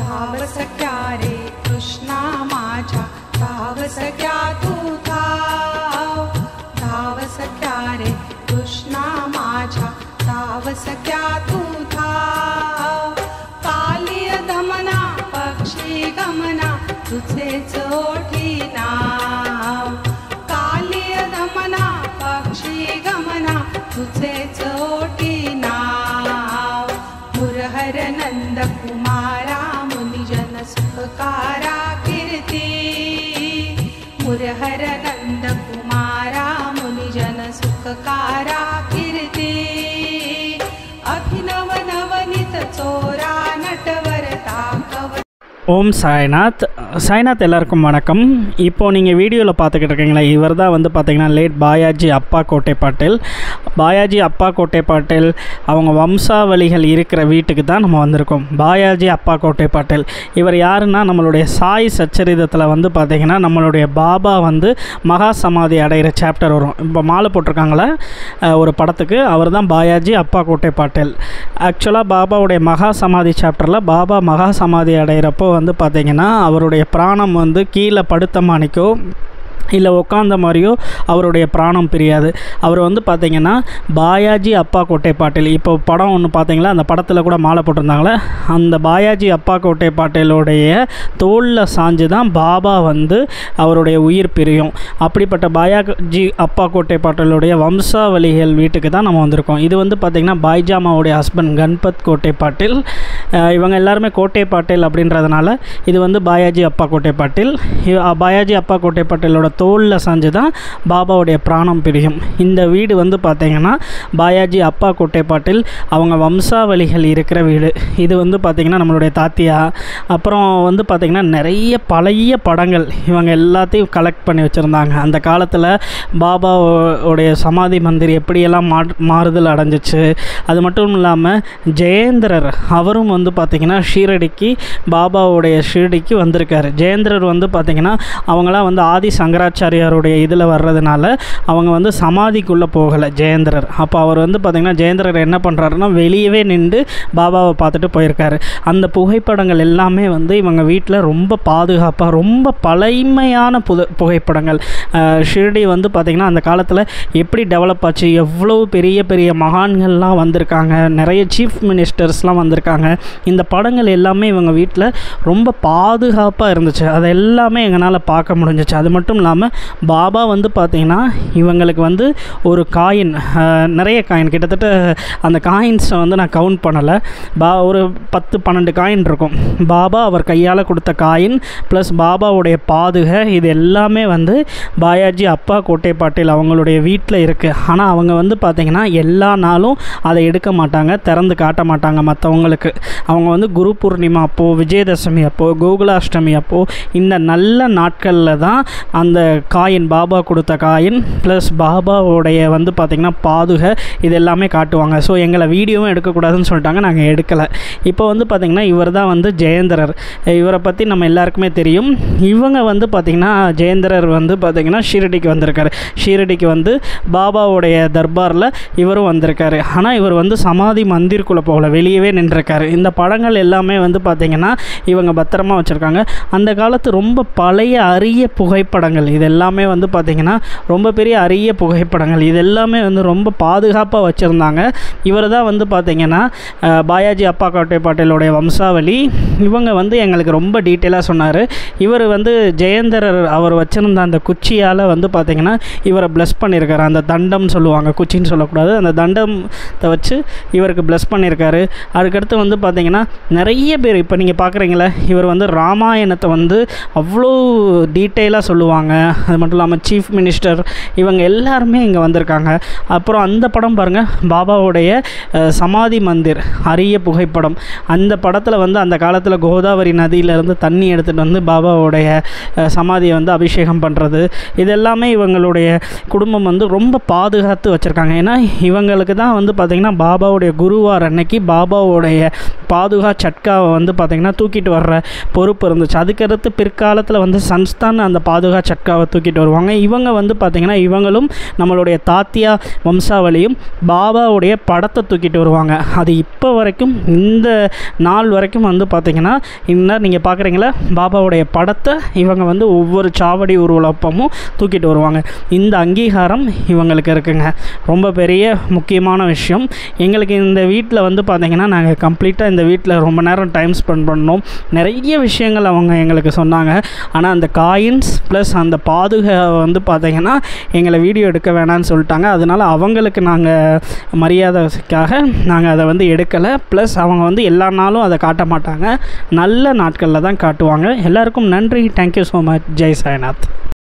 धाव सख्या रे कृष्णा माझ्या धाव सख्या तू धाव सख्या रे कृष्णा माझ्या धाव सख्या तू कालिय धमना पक्षी गमना तुझेच ओठी नाव कालिय धमना पक्षी गमना तुझेच ओठी नाव मुरहर नंद कुमारा मुनिजन सुखकारा कीर्ती मुरहर नंद कुमारा मुनिजन सुखकारा कीर्ती अभिनव नवनीत चोरा नटवर ताकव ஓம் சாய்நாத். சாய்நாத் எல்லாருக்கும் வணக்கம். இப்போது நீங்கள் வீடியோவில் பார்த்துக்கிட்டு இருக்கீங்களா, இவர் தான் வந்து பார்த்திங்கன்னா லேட் பாயாஜி அப்பா கோட்டை பாட்டில். பாயாஜி அப்பா கோட்டை பாட்டில் அவங்க வம்சாவளிகள் இருக்கிற வீட்டுக்கு தான் நம்ம வந்திருக்கோம். பாயாஜி அப்பா கோட்டை பாட்டில் இவர் யாருன்னா, நம்மளுடைய சாய் சச்சரிதத்தில் வந்து பார்த்திங்கன்னா நம்மளுடைய பாபா வந்து மகா சமாதி அடைகிற சாப்டர் வரும். இப்போ மாலை போட்டிருக்காங்களே ஒரு படத்துக்கு, அவர் தான் பாயாஜி அப்பா கோட்டை பாட்டில். ஆக்சுவலாக பாபாவுடைய மகா சமாதி சாப்டரில் பாபா மகா சமாதி அடைகிறப்போ வந்து பார்த்திங்கன்னா அவருடைய பிராணம் வந்து கீழே படுத்த மாணிக்கோ இல்லை உட்காந்த மாதிரியோ அவருடைய பிராணம் பிரியாது. அவர் வந்து பார்த்திங்கன்னா பாயாஜி அப்பா கோட்டை பாட்டில், இப்போ படம் ஒன்று பார்த்தீங்களா, அந்த படத்தில் கூட மாலை போட்டிருந்தாங்களே, அந்த பாயாஜி அப்பா கோட்டை பாட்டிலுடைய தோளில் சாஞ்சு தான் பாபா வந்து அவருடைய உயிர் பிரியும். அப்படிப்பட்ட பாயாஜி அப்பா கோட்டை பாட்டிலுடைய வம்சாவளிகள் வீட்டுக்கு தான் நம்ம வந்திருக்கோம். இது வந்து பார்த்திங்கன்னா பாய்ஜாமாவுடைய ஹஸ்பண்ட் கணபத் கோட்டை பாட்டில். இவங்க எல்லாருமே கோட்டை பாட்டில் அப்படின்றதுனால இது வந்து பாயாஜி அப்பா கோட்டை பாட்டில். பாயாஜி அப்பா கோட்டை பாட்டிலோட தோளில் சாஞ்சு தான் பாபாவுடைய பிராணம் பிரியும். இந்த வீடு வந்து பார்த்திங்கன்னா பாயாஜி அப்பா கோட்டை பாட்டில் அவங்க வம்சாவளிகள் இருக்கிற வீடு. இது வந்து பார்த்திங்கன்னா நம்மளுடைய தாத்தியா, அப்புறம் வந்து பார்த்திங்கன்னா நிறைய பழைய படங்கள் இவங்க எல்லாத்தையும் கலெக்ட் பண்ணி வச்சுருந்தாங்க. அந்த காலத்தில் பாபாவுடைய சமாதி மந்திர் எப்படியெல்லாம் மாறுதல் அடைஞ்சிச்சு. அது மட்டும் இல்லாமல் ஜெயேந்திரர் அவரும் வந்து பார்த்திங்கன்னா பாபாவுடைய ஷீரடிக்கு வந்திருக்காரு. ஜெயேந்திரர் வந்து பார்த்திங்கன்னா அவங்களாம் வந்து ஆதி சங்கராச்சாரியாருடைய இதில் வர்றதுனால அவங்க வந்து சமாதிக்குள்ளே போகலை ஜெயேந்திரர். அப்போ அவர் வந்து பார்த்திங்கன்னா ஜெயேந்திரர் என்ன பண்ணுறாருன்னா வெளியவே நின்று பாபாவை பார்த்துட்டு போயிருக்காரு. அந்த புகைப்படங்கள் எல்லாமே வந்து இவங்க வீட்டில் ரொம்ப பாதுகாப்பாக ரொம்ப பழமையான புகைப்படங்கள். ஷிரடி வந்து பார்த்திங்கன்னா அந்த காலத்தில் எப்படி டெவலப் ஆச்சு, எவ்வளோ பெரிய பெரிய மகான்கள்லாம் வந்திருக்காங்க, நிறைய சீஃப் மினிஸ்டர்ஸ்லாம் வந்திருக்காங்க. இந்த படங்கள் எல்லாமே இவங்க வீட்டில் ரொம்ப பாதுகாப்பாக இருந்துச்சு. அதை எல்லாமே எங்களால் பார்க்க முடிஞ்சிச்சு. அது மட்டும் இல்லாமல் பாபா வந்து பார்த்திங்கன்னா இவங்களுக்கு வந்து ஒரு காயின், நிறைய காயின், கிட்டத்தட்ட அந்த காயின்ஸை வந்து நான் கவுண்ட் பண்ணலை, ஒரு 10-12 காயின் இருக்கும். பாபா அவர் கையால் கொடுத்த காயின் ப்ளஸ் பாபாவுடைய பாதுகை, இது எல்லாமே வந்து பாயாஜி அப்பா கோட்டை பாட்டில் அவங்களுடைய வீட்டில் இருக்குது. ஆனால் அவங்க வந்து பார்த்திங்கன்னா எல்லா நாளும் அதை எடுக்க மாட்டாங்க, திறந்து காட்ட மாட்டாங்க மற்றவங்களுக்கு. அவங்க வந்து குரு பூர்ணிமா அப்போது, விஜயதசமி அப்போது, கோகுலாஷ்டமி அப்போது, இந்த நல்ல நாட்களில் தான் அந்த காயின், பாபா கொடுத்த காயின் ப்ளஸ் பாபாவுடைய வந்து பார்த்திங்கன்னா பாதுகை, இது எல்லாமே காட்டுவாங்க. ஸோ எங்களை வீடியோவும் எடுக்கக்கூடாதுன்னு சொல்லிட்டாங்க, நாங்கள் எடுக்கலை. இப்போ வந்து பார்த்திங்கன்னா இவர் தான் வந்து ஜெயேந்திரர். இவரை பற்றி நம்ம எல்லாருக்குமே தெரியும். இவங்க வந்து பார்த்திங்கன்னா ஜெயேந்திரர் வந்து பார்த்திங்கன்னா ஷீரடிக்கு வந்திருக்காரு. ஷீரடிக்கு வந்து பாபாவுடைய தர்பாரில் இவரும் வந்திருக்காரு. ஆனால் இவர் வந்து சமாதி மந்திருக்குள்ளே போகல, வெளியவே நின்றுருக்காரு. இந்த படங்கள் எல்லாமே வந்து பார்த்திங்கன்னா இவங்க பத்திரமா வச்சுருக்காங்க. அந்த காலத்து ரொம்ப பழைய அரிய புகைப்படங்கள், இது எல்லாமே வந்து பார்த்திங்கன்னா ரொம்ப பெரிய அரிய புகைப்படங்கள், இது எல்லாமே வந்து ரொம்ப பாதுகாப்பாக வச்சுருந்தாங்க. இவர் தான் வந்து பார்த்திங்கன்னா பாயாஜி அப்பா கோட்டை பாட்டிலுடைய வம்சாவளி. இவங்க வந்து எங்களுக்கு ரொம்ப டீட்டெயிலாக சொன்னார். இவர் வந்து ஜெயேந்திரர் அவர் வச்சுருந்த அந்த குச்சியால் வந்து பார்த்திங்கன்னா இவரை ப்ளஸ் பண்ணியிருக்காரு. அந்த தண்டம் சொல்லுவாங்க, குச்சின்னு சொல்லக்கூடாது, அந்த தண்டத்தை வச்சு இவருக்கு ப்ளஸ் பண்ணியிருக்காரு. அதுக்கடுத்து வந்து பார்த்திங்கன்னா நிறைய பேர், இப்போ நீங்கள் பார்க்குறீங்களே, இவர் வந்து ராமாயணத்தை வந்து அவ்வளோ டீட்டெயிலாக சொல்லுவாங்க. அது மட்டும் இல்லாமல் சீஃப் மினிஸ்டர் இவங்க எல்லாருமே இங்கே வந்திருக்காங்க. அப்புறம் அந்த படம் பாருங்கள், பாபாவுடைய சமாதி மந்திர் அரிய புகைப்படம். அந்த படத்தில் வந்து அந்த காலத்தில் கோதாவரி நதியிலேருந்து தண்ணி எடுத்துகிட்டு வந்து பாபாவுடைய சமாதியை வந்து அபிஷேகம் பண்ணுறது, இதெல்லாமே இவங்களுடைய குடும்பம் வந்து ரொம்ப பாதுகாத்து வச்சுருக்காங்க. ஏன்னா இவங்களுக்கு தான் வந்து பார்த்திங்கன்னா பாபாவுடைய குருவார் அன்னைக்கு பாபாவுடைய பாதுகா சட்காவை வந்து பார்த்திங்கன்னா தூக்கிட்டு வர்ற பொறுப்பு இருந்துச்சு. அதுக்கடுத்து பிற்காலத்தில் வந்து சன்ஸ்தான் அந்த பாதுகா சட்காவை தூக்கிட்டு வருவாங்க. இவங்க வந்து பார்த்திங்கன்னா இவங்களும் நம்மளுடைய தாத்தியா வம்சாவளியும் பாபாவுடைய படத்தை தூக்கிட்டு வருவாங்க. அது இப்போ வரைக்கும் இந்த நாள் வரைக்கும் வந்து பார்த்திங்கன்னா இன்னும் நீங்கள் பார்க்குறீங்களா பாபாவுடைய படத்தை இவங்க வந்து ஒவ்வொரு சாவடி ஊர்வலப்பமும் தூக்கிட்டு வருவாங்க. இந்த அங்கீகாரம் இவங்களுக்கு இருக்குங்க. ரொம்ப பெரிய முக்கியமான விஷயம். எங்களுக்கு இந்த வீட்டில் வந்து பார்த்திங்கன்னா நாங்கள் கம்ப்ளீட்டாக இந்த வீட்டில் ரொம்ப நேரம் டைம் ஸ்பெண்ட் பண்ணோம். நிறைய விஷயங்கள் அவங்க எங்களுக்கு சொன்னாங்க. ஆனால் அந்த காயின்ஸ் ப்ளஸ் அந்த பாதுகா வந்து பார்த்திங்கன்னா எங்களை வீடியோ எடுக்க வேணான்னு சொல்லிட்டாங்க. அதனால் அவங்களுக்கு நாங்கள் மரியாதைக்காக நாங்கள் அதை வந்து எடுக்கலை. ப்ளஸ் அவங்க வந்து எல்லா நாளும் அதை காட்ட மாட்டாங்க, நல்ல நாட்களில் தான் காட்டுவாங்க. எல்லாருக்கும் நன்றி. Thank you so much. Jai Sainath.